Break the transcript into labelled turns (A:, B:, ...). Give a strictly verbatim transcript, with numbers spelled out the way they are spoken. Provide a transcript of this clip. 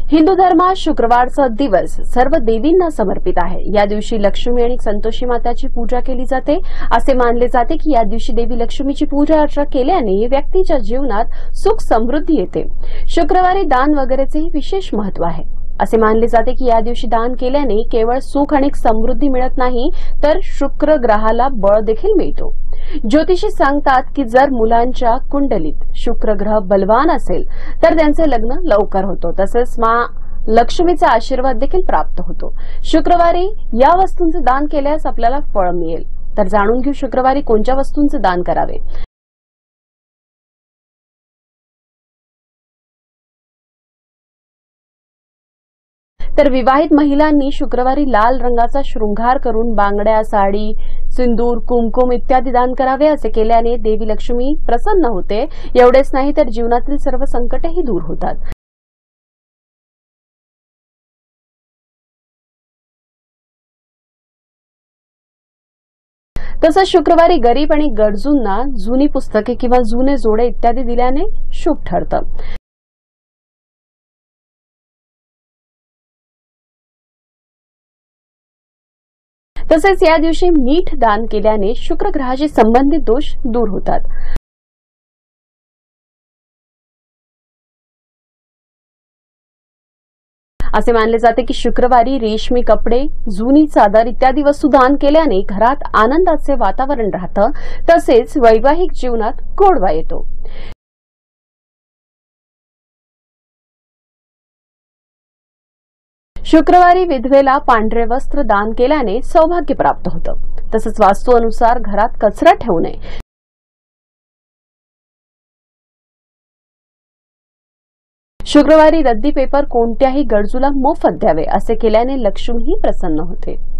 A: हिंदू धर्मात शुक्रवारचा दिवस सर्व देवींना समर्पित आहे। या दिवशी लक्ष्मी आणि संतोषी माताची पूजा केली जाते। असे मानले जाते की या दिवशी देवी लक्ष्मीची पूजा अर्चा केल्याने व्यक्तीच्या जीवनात सुख समृद्धी येते। शुक्रवारी दान वगैरेचेही विशेष महत्त्व आहे। असे मानले जाते की या दिवशी दान केल्याने केवळ सुख आणि समृद्धी मिळत नाही, तर शुक्र ग्रहाला बळ देखील मिळतो। ज्योतिषी सांगतात की जर मुलांच्या कुंडलीत शुक्र ग्रह बलवान असेल तर त्यांचे लग्न लवकर होतो, तसेच मां लक्ष्मीचा आशीर्वाद देखील प्राप्त होतो। शुक्रवारी या वस्तूंचे दान केल्यास आपल्याला फळ मिळेल। तर जाणून घेऊ शुक्रवारी कोणत्या वस्तूंचे दान करावे। तर विवाहित महिलांनी शुक्रवारी लाल रंगाचा शृंगार करून बांगड्या, साडी, सिंदूर, कुमकुम इत्यादी दान करावे। असे केल्याने देवी लक्ष्मी प्रसन्न होते। एवढेच नाही तर जीवनातील सर्व संकटही दूर होतात। तसंच शुक्रवारी गरीब आणि गरजूंना जुनी पुस्तके किंवा जुने जोडे इत्यादी दिल्याने शुभ ठरतं। तसेच या दिवशी मीठ दान केल्याने शुक्र ग्रहाशी संबंधित दोष दूर होतात। असे मानले जाते की शुक्रवारी रेशमी कपडे, जुनी चादर इत्यादी वस्तू दान केल्याने घरात आनंदाचे वातावरण राहतं, तसेच वैवाहिक जीवनात गोडवा येतो। शुक्रवारी विधवेला पांढरे वस्त्र दान केल्याने सौभाग्य प्राप्त होतं। तसंच वास्तू अनुसार घरात कचरा ठेवू नये। शुक्रवारी रद्दी पेपर कोणत्याही गरजूला मोफत द्यावे। असे केल्याने लक्ष्मीही प्रसन्न होते।